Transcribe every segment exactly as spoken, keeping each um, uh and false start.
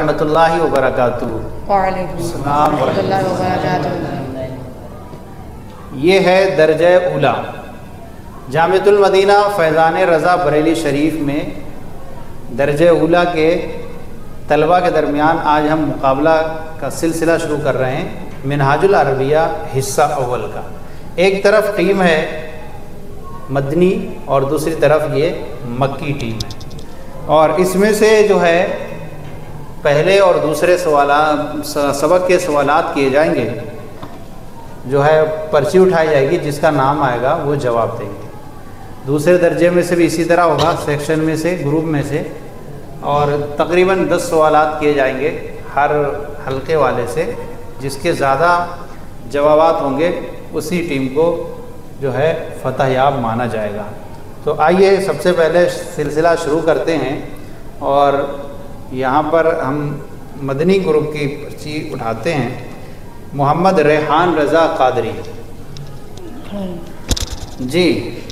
रहमतुल्लाहि व बरकातुहू। वालेकुम अस्सलाम व रहमतुल्लाहि व बरकातुहू। ये है दर्जे उला। जामिअतुल मदीना फैज़ान रज़ा बरेली शरीफ में दर्जे उला के तलबा के दरमियान आज हम मुकाबला का सिलसिला शुरू कर रहे हैं मिनहाजुल अरबिया हिस्सा अव्वल का। एक तरफ टीम है मदनी और दूसरी तरफ ये मक्की टीम है, और इसमें से जो है पहले और दूसरे सवाल सबक के सवालात किए जाएंगे, जो है पर्ची उठाई जाएगी, जिसका नाम आएगा वो जवाब देंगे। दूसरे दर्जे में से भी इसी तरह होगा, सेक्शन में से, ग्रुप में से, और तकरीबन दस सवालात किए जाएंगे हर हल्के वाले से। जिसके ज़्यादा जवाबात होंगे उसी टीम को जो है फतहयाब माना जाएगा। तो आइए सबसे पहले सिलसिला शुरू करते हैं, और यहाँ पर हम मदनी ग्रुप की पर्ची उठाते हैं। मोहम्मद रेहान रज़ा कादरी जी,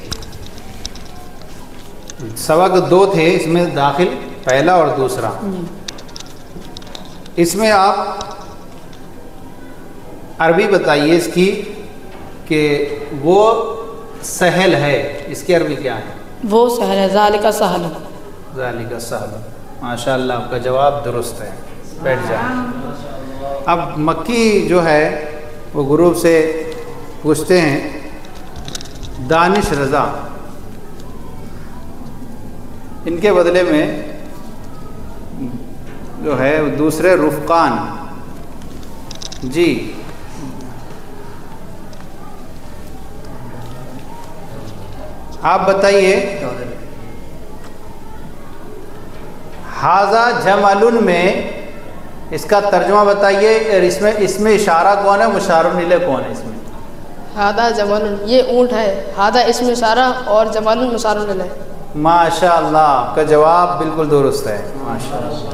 सबक दो थे इसमें दाखिल, पहला और दूसरा। इसमें आप अरबी बताइए इसकी कि वो सहल है, इसकी अरबी क्या है? वो सहल है, ज़ालिका सहल। ज़ालिका सहल, माशाअल्लाह आपका जवाब दुरुस्त है। बैठ जाए। अब मक्की जो है वो ग्रुप से पूछते हैं दानिश रज़ा, इनके बदले में जो है दूसरे रुफ़कान जी। आप बताइए हाजा जमलुन में इसका तर्जुमा बताइए, और इसमें इसमें इशारा कौन है, मुशारुन इलैह कौन है इसमें? हादा जमलुन, ये ऊँट है। हादा इसमें इशारा और जमलुन मुशारुन इलैह। माशाअल्लाह आपका जवाब बिल्कुल दुरुस्त है, माशाअल्लाह।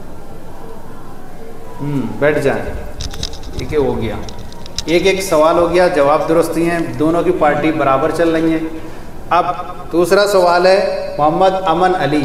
हम्म बैठ जाए। ठीक है, हो गया, एक एक सवाल हो गया, जवाब दुरुस्त ही हैं, दोनों की पार्टी बराबर चल रही है। अब दूसरा सवाल है मोहम्मद अमन अली।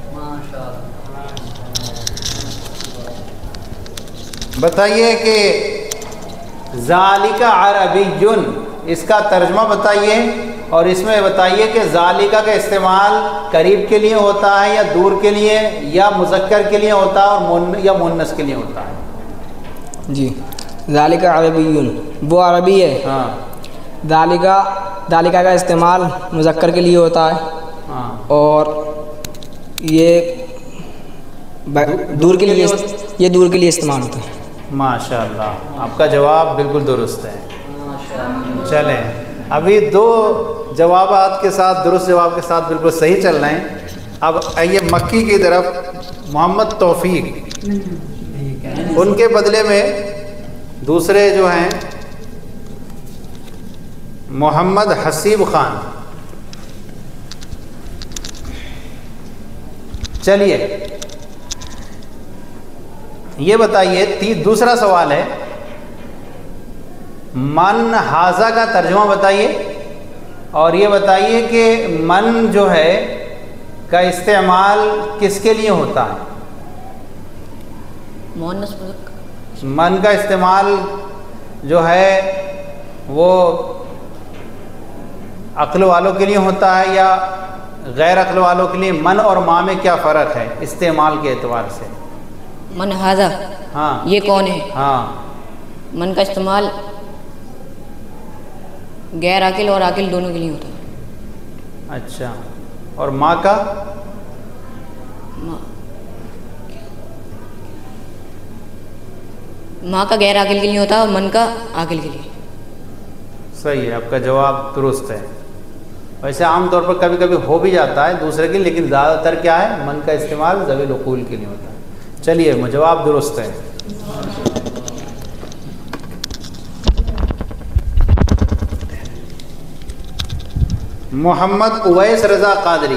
बताइए कि ज़ालिका अरबियुन, इसका तर्जुमा बताइए, और इसमें बताइए कि ज़ालिका का इस्तेमाल करीब के लिए होता है या दूर के लिए, या मुज़क्कर के लिए होता है और मुन या मुन्नस के लिए होता है। जी, ज़ालिका अरबियुन वो अरबी है। हाँ। ज़ालिका ज़ालिका का इस्तेमाल मुज़क्कर के लिए होता है। हाँ। और ये दूर के लिए ये दूर के लिए इस्तेमाल होता है। माशाअल्लाह आपका जवाब बिल्कुल दुरुस्त है। चलें, अभी दो जवाबात के साथ, दुरुस्त जवाब के साथ बिल्कुल सही चल रहे हैं। अब आइए मक्की की तरफ। मोहम्मद तौफीक, उनके बदले में दूसरे जो हैं मोहम्मद हसीब खान। चलिए ये बताइए, ती दूसरा सवाल है मन हाजा का तर्जुमा बताइए, और ये बताइए कि मन जो है का इस्तेमाल किसके लिए होता है? मन का इस्तेमाल जो है वो अक्ल वालों के लिए होता है या गैर अक्ल वालों के लिए? मन और माँ में क्या फ़र्क है इस्तेमाल के एतबार से? मन हाजा, हाँ ये कौन है? हाँ, मन का इस्तेमाल गैर आकिल और आकिल दोनों के लिए होता है। अच्छा, और माँ का? माँ माँ का गैर आकिल के लिए होता है और मन का आकिल के लिए। सही है, आपका जवाब दुरुस्त है। वैसे आमतौर पर कभी कभी हो भी जाता है दूसरे के, लेकिन ज़्यादातर क्या है, मन का इस्तेमाल ज़वील उकूल के लिए होता है। चलिए जवाब दुरुस्त है। मोहम्मद उवैस रज़ा कादरी,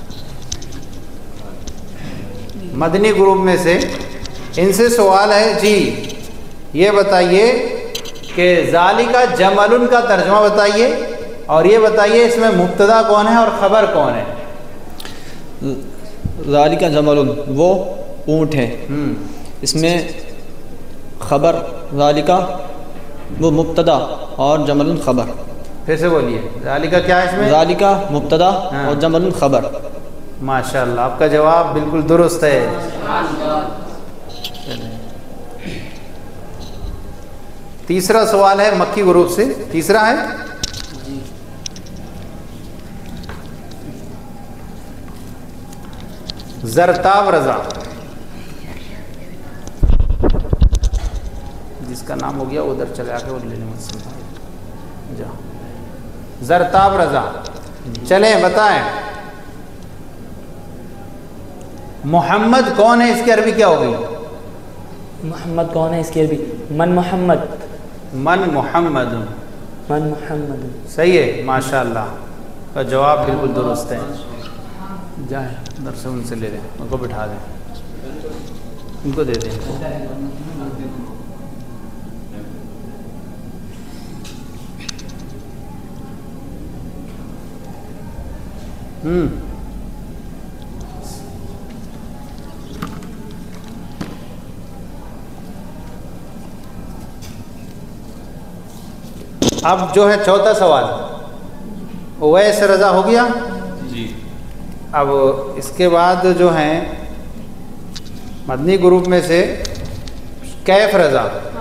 मदनी ग्रुप में से, इनसे सवाल है जी, ये बताइए कि ज़ालिका जमलुन का तर्जुमा बताइए, और ये बताइए इसमें मुब्तदा कौन है और ख़बर कौन है? ज़ालिका जमलुन वो ऊँट है, इसमें ख़बर ज़ालिका वो मुब्तदा और जमल ख़बर। फिर से बोलिए, ज़ालिका क्या है इसमें? ज़ालिका मुब्तदा हाँ। और जमल ख़बर। माशाअल्लाह, आपका जवाब बिल्कुल दुरुस्त है। तीसरा सवाल है मक्की ग्रुप से, तीसरा है ज़रताब रज़ा, जिसका नाम हो गया उधर चले आके वो ले लें मुझसे जाओ। ज़रताब रज़ा, चलें बताएं मोहम्मद कौन है, इसकी अरबी क्या होगी? मोहम्मद कौन है इसकी अरबी? मन मोहम्मद। मन मोहम्मद। मन मोहम्मद सही है, माशाअल्लाह का जवाब बिल्कुल दुरुस्त है। जाए उधर से उनसे ले लें, उनको बिठा दें, इनको दे दें। हम्म अब जो है चौथा सवाल, ओवैस रज़ा हो गया जी। अब इसके बाद जो है मदनी ग्रुप में से कैफ रज़ा,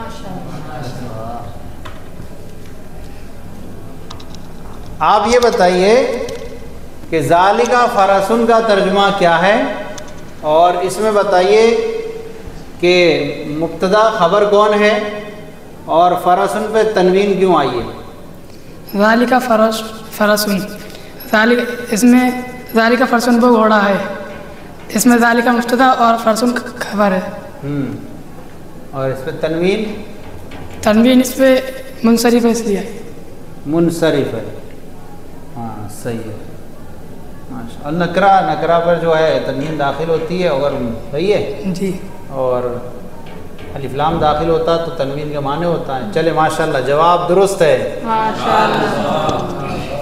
आप ये बताइए कि ज़ालिका फ़रसुन का तर्जुमा क्या है, और इसमें बताइए कि मुब्तदा ख़बर कौन है और फ़रसुन पे तनवीन क्यों आई है? ज़ालिका फ़रस फ़रसुन, ज़ालिका इसमें ज़ालिका फ़रसुन वो घोड़ा है, इसमें ज़ालिका मुब्तदा और फ़रसुन खबर है। हम्म और इस पे तनवीन? तनवीन इस पे मुनसरिफ है इसलिए। मुनसरिफ है, हाँ सही है। माशा, और नकरा नकरा पर जो है तनवीन दाखिल होती है, अगर सही है जी, और अलिफ्लाम दाखिल होता तो तनवीन के माने होता है। चले माशाअल्लाह, जवाब दुरुस्त है माशाअल्लाह।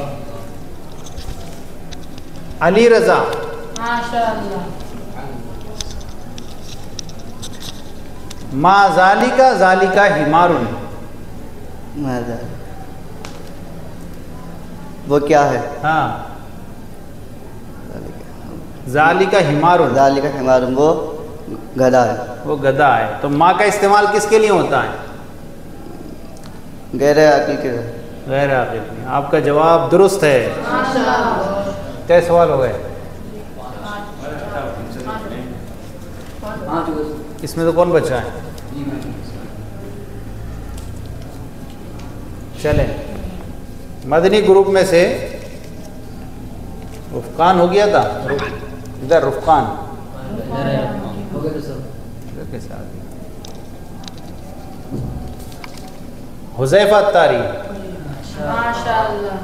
अली रज़ा, माशाअल्लाह। मा ज़ालिका ज़ालिका हिमारुन, वो क्या है? हाँ, ज़ालिका हिमारुन, ज़ालिका हिमारुन वो गधा है, वो गधा है। तो माँ का इस्तेमाल किसके लिए होता है? गैर आकिल के। गैर आकिल। आपका जवाब दुरुस्त है। क्या सवाल हो गए? इसमें तो कौन बचा है? चले मदनी ग्रुप में से रुफ़कान हो गया था, इधर रुफ़कान हुज़ैफ़ा अत्तारी, माशाअल्लाह।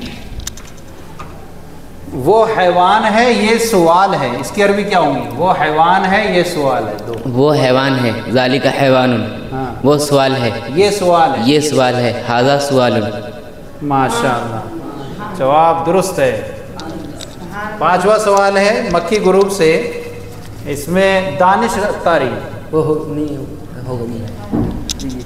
वो हैवान है ये सवाल है, इसकी अरबी क्या होंगी? वो हैवान है ये सवाल है। दो, वो हैवान है, ज़ालिका हैवानुन, हाँ। वो सवाल है, ये सवाल है, ये सवाल है, हाज़ा सवालुन। माशाअल्लाह, जवाब दुरुस्त है। पांचवा सवाल है मक्की ग्रुप से, इसमें दानिश अत्तारी, वो हो नहीं होगा नहीं।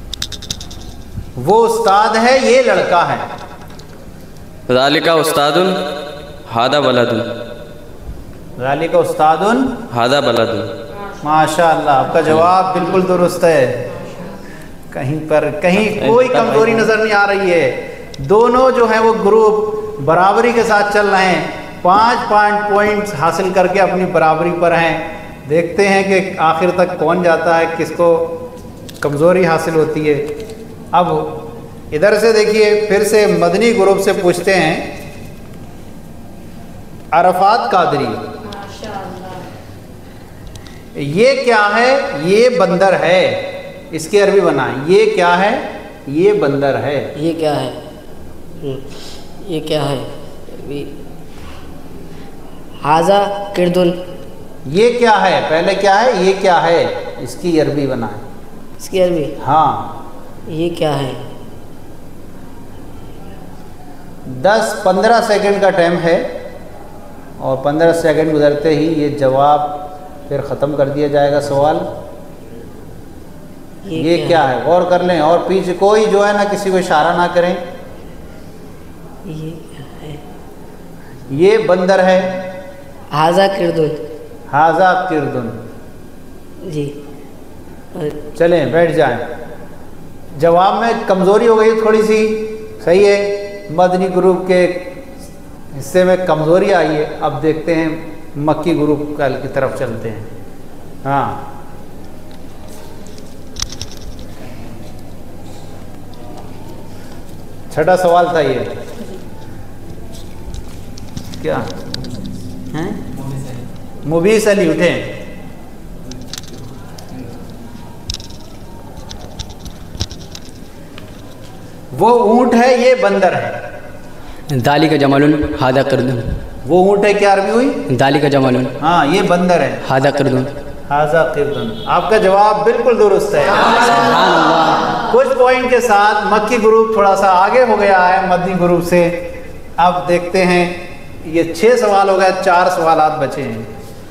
वो उस्ताद है ये लड़का है। ज़ालिका उस्तादुन हादा बलदुन, ज़ालिका उस्तादुन हादा बलदुन। माशाअल्लाह, आपका जवाब बिल्कुल दुरुस्त है। कहीं पर कहीं कोई कमजोरी नज़र नहीं आ रही है। दोनों जो है वो ग्रुप बराबरी के साथ चल रहे हैं, पाँच पाँच पॉइंट्स हासिल करके अपनी बराबरी पर हैं। देखते हैं कि आखिर तक कौन जाता है, किसको कमज़ोरी हासिल होती है। अब इधर से देखिए, फिर से मदनी ग्रुप से पूछते हैं, अरफात कादरी, ये क्या है? ये बंदर है, इसकी अरबी बनाएं। ये क्या है? ये बंदर है। ये क्या है? ये क्या है? हाजा किरदुन। ये क्या है? पहले क्या है? ये क्या है? इसकी अरबी बनाएं। इसकी अरबी? हाँ। ये क्या है? दस पंद्रह सेकंड का टाइम है, और पंद्रह सेकंड गुजरते ही ये जवाब फिर ख़त्म कर दिया जाएगा सवाल। ये, ये क्या है? गौर कर लें और पीछे कोई जो है ना किसी को इशारा ना करें। ये क्या है? ये बंदर है। हाजा किरदुन। हाजा किरदुन जी। चलें बैठ जाएं। जवाब में कमज़ोरी हो गई थोड़ी सी, सही है, मदनी ग्रुप के हिस्से में कमज़ोरी आई है। अब देखते हैं मक्की ग्रुप की तरफ चलते हैं। हाँ, छठा सवाल था ये, क्या है? मुबीस अली उठे। वो ऊंट है, ये बंदर है। दाली का जमालुन हादा किरदुन। वो ऊंट है, क्या अरबी हुई? दाली का जमालुन। हाँ, ये बंदर है। हादा किरदुन। हाजा किरदुन। आपका जवाब बिल्कुल दुरुस्त है। कुछ पॉइंट के साथ मक्की ग्रुप थोड़ा सा आगे हो गया है मदनी ग्रुप से। अब देखते हैं, ये छह सवाल हो गए, चार सवाल बचे हैं।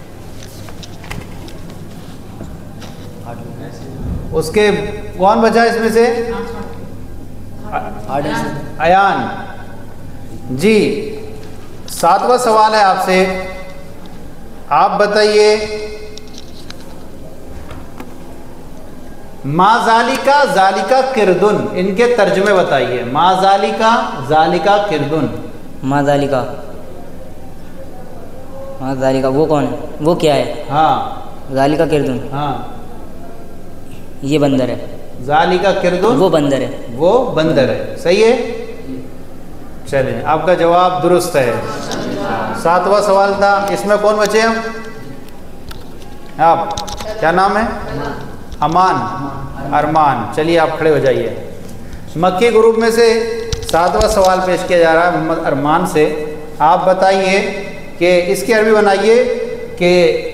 उसके कौन बचा इसमें से? अयान जी। सातवां सवाल है आपसे, आप बताइए मा जालिका जालिका किरदुन, इनके तर्जुमे बताइए। मा जालिका जालिका किरदुन। मा जालिका, मा जालिका वो कौन है? वो क्या है? हाँ, जालिका किरदुन। हाँ, ये बंदर है। जालिका किरदुन वो बंदर है। वो बंदर है, सही है। चलें, आपका जवाब दुरुस्त है। सातवां सवाल था, इसमें कौन बचे हम? आप क्या नाम है? अमान, अरमान। चलिए आप खड़े हो जाइए। मक्की ग्रुप में से सातवां सवाल पेश किया जा रहा है मोहम्मद अरमान से। आप बताइए कि इसकी अरबी बनाइए कि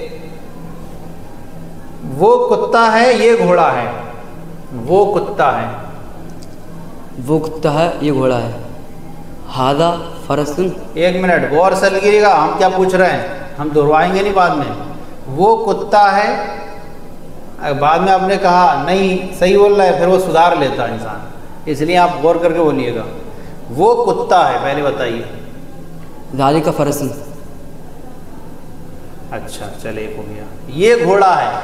वो कुत्ता है, ये घोड़ा है। वो कुत्ता है, वो कुत्ता है, ये घोड़ा है। हादा फरसुन। एक मिनट गौर से लीजिएगा, हम क्या पूछ रहे हैं, हम दोहराएंगे नहीं बाद में। वो कुत्ता है, बाद में आपने कहा नहीं सही बोल रहा है, फिर वो सुधार लेता है इंसान, इसलिए आप गौर करके बोलिएगा। वो कुत्ता है, पहले बताइए। जालिका फरसुन। अच्छा, चले एक हो गया। ये घोड़ा है।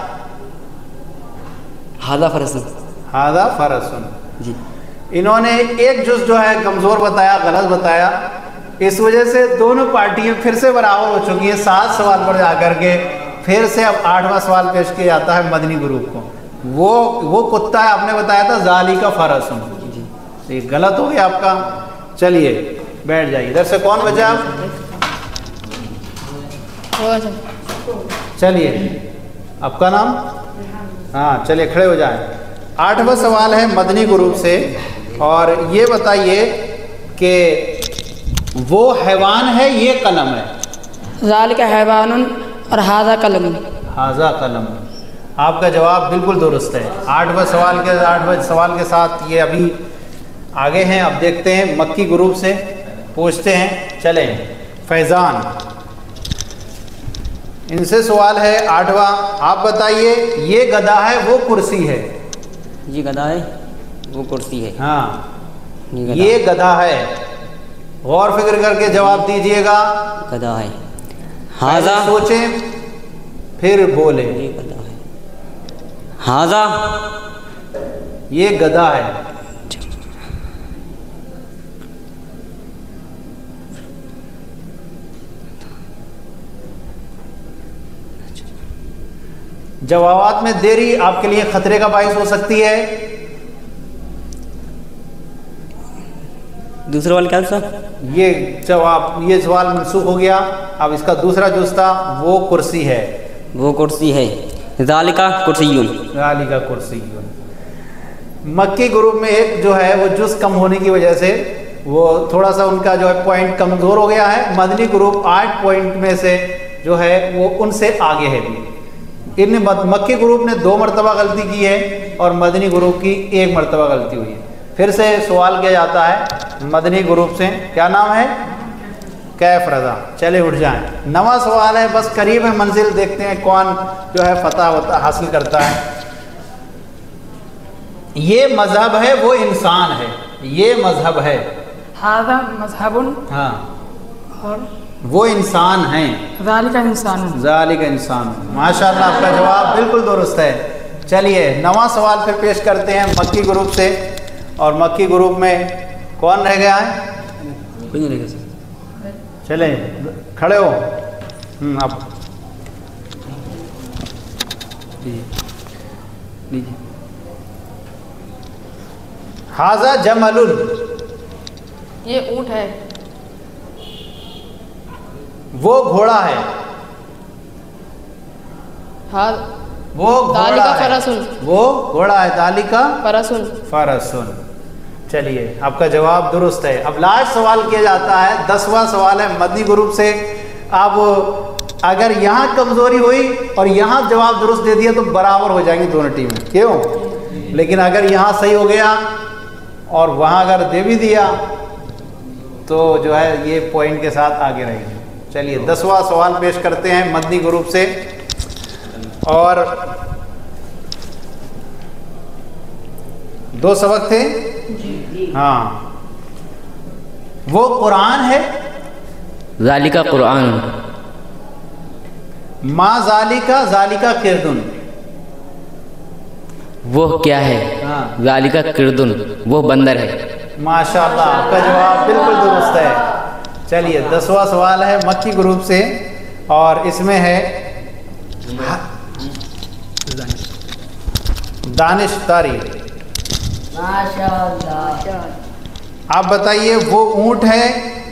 हादा फरसुन। हादा फरसुन जी। इन्होंने एक जुज जो है कमज़ोर बताया, गलत बताया, इस वजह से दोनों पार्टियां फिर से बराबर हो चुकी हैं। सात सवाल पर जाकर के फिर से अब आठवां सवाल पेश किया जाता है मदनी ग्रुप को। वो वो कुत्ता है, आपने बताया था जालिका फरसुन जी, ये गलत हो गया आपका। चलिए बैठ जाइए। इधर से कौन बचा आप? चलिए, आपका नाम? हाँ, चलिए खड़े हो जाएं। आठवां सवाल है मदनी ग्रुप से, और ये बताइए कि वो हैवान है, ये कलम है। ज़ालिका हैवानुन और हाजा कलम। हाजा कलम। आपका जवाब बिल्कुल दुरुस्त है। आठवें सवाल के आठवें सवाल के साथ ये अभी आगे हैं। अब देखते हैं मक्की ग्रुप से पूछते हैं। चलें, फैज़ान, इनसे सवाल है आठवां। आप बताइए, ये गधा है, वो कुर्सी है। ये गधा है, वो कुर्सी है। हाँ, ये गधा, ये गधा है। गौर फिक्र करके जवाब दीजिएगा। गधा है। हाजा सोचें फिर बोले। ये गधा है। हाजा, ये गधा है। जवाबात में देरी आपके लिए खतरे का बाइस हो सकती है। दूसरा वाला क्या था? ये जवाब, ये सवाल मनसूख हो गया। अब इसका दूसरा जुज था, वो कुर्सी है। वो कुर्सी है। ज़ालिका कुर्सियुन। ज़ालिका कुर्सियुन। मक्की ग्रुप में एक जो है वो जुज कम होने की वजह से वो थोड़ा सा उनका जो है पॉइंट कमज़ोर हो गया है। मदनी ग्रुप आठ पॉइंट में से जो है वो उनसे आगे है भी। इन मक्की ग्रुप ने दो मरतबा गलती की है और मदनी ग्रुप की एक मरतबा गलती हुई है। फिर से सवाल किया जाता है मदनी ग्रुप से, क्या नाम है? कैफ रजा। चले उठ जाएं। नवा सवाल है, बस करीब है मंजिल, देखते हैं कौन जो है फतह हासिल करता है। ये मजहब है, वो इंसान है। ये मजहब है, हादा मजहबुन, हाँ, और वो इंसान हैं। ज़ालिका इंसान, ज़ालिका इंसान। माशाअल्लाह, आपका जवाब बिल्कुल दुरुस्त है। चलिए नवा सवाल फिर पेश करते हैं मक्की ग्रुप से। और मक्की ग्रुप में कौन रह गया है? कोई नहीं रहेगा सर। चले खड़े हो। अब लीजिए। हाजा जमलुन, ये ऊँट है। वो घोड़ा है। हाँ, वो घोड़ा दालिका है। फरसुन, वो घोड़ा है। दालिका फरसुन, फरसुन। चलिए आपका जवाब दुरुस्त है। अब लास्ट सवाल किया जाता है, दसवां सवाल है मदनी ग्रुप से। अब अगर यहाँ कमजोरी हुई और यहाँ जवाब दुरुस्त दे दिया तो बराबर हो जाएंगी दोनों टीमें, क्यों? लेकिन अगर यहाँ सही हो गया और वहाँ अगर दे भी दिया तो जो है ये पॉइंट के साथ आगे रहेंगे। चलिए दसवां सवाल पेश करते हैं मदनी ग्रुप से। और दो सबक थे, हाँ। वो कुरान है। ज़ालिका कुरान। माँ ज़ालिका, ज़ालिका किरदुन। वो क्या है? हाँ। ज़ालिका किरदुन, वो बंदर है। माशाअल्लाह, आपका जवाब बिल्कुल दुरुस्त है। चलिए दसवां सवाल है मक्की ग्रुप से और इसमें है दानिश तारी। माशाअल्लाह। आप बताइए वो ऊंट है।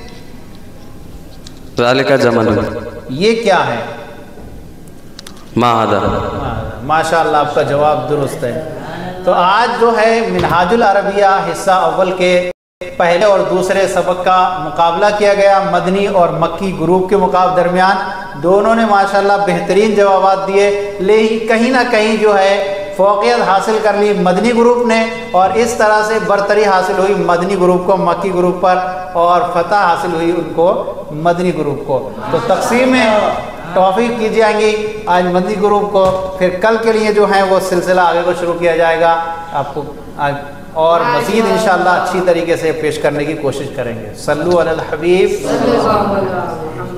ज़ालिका जमल। ये क्या है? मा हादा। माशाअल्लाह, आपका जवाब दुरुस्त है। तो आज जो है मिनहाजुल अरबिया हिस्सा अव्वल के पहले और दूसरे सबक का मुकाबला किया गया मदनी और मक्की ग्रुप के मुकाबले दरमियान। दोनों ने माशाअल्लाह बेहतरीन जवाब दिए, लेकिन कहीं ना कहीं जो है फ़ौक़ियत हासिल कर ली मदनी ग्रुप ने और इस तरह से बरतरी हासिल हुई मदनी ग्रुप को मक्की ग्रुप पर और फतह हासिल हुई उनको मदनी ग्रुप को। तो तकसीम में टॉफ़ी की जाएंगी आज मदनी ग्रुप को। फिर कल के लिए जो है वो सिलसिला आगे को शुरू किया जाएगा आपको आज, और मज़ीद इंशाअल्लाह अच्छी तरीके से पेश करने की कोशिश करेंगे। सल्लु अलल हबीब।